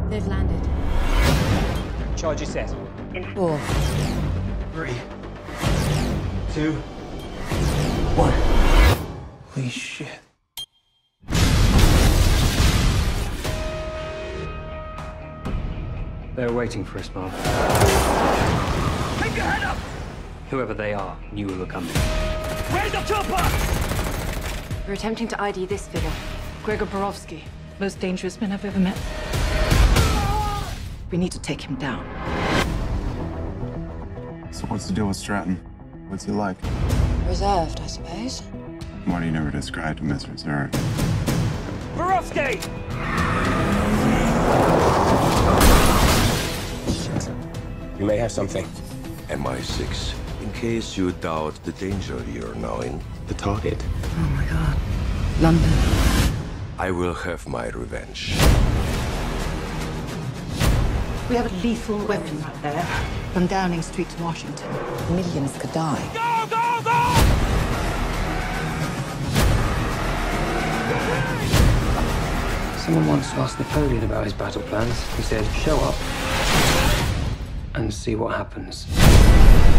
They've landed. Charge is set. In 4. 3, 2, 1. Holy shit. They're waiting for us, Mom. Keep your head up! Whoever they are knew we were coming. Raise the chopper! We're attempting to ID this figure. Gregor Borovsky. Most dangerous man I've ever met. We need to take him down. So what's the deal with Stratton? What's he like? Reserved, I suppose. Why do you never describe him as reserved? Borovsky! You may have something. MI6. In case you doubt the danger you're now in, the target. Oh my god. London. I will have my revenge. We have a lethal weapon right there. From Downing Street to Washington. Millions could die. Go, go, go! Someone once asked Napoleon about his battle plans. He said, show up and see what happens.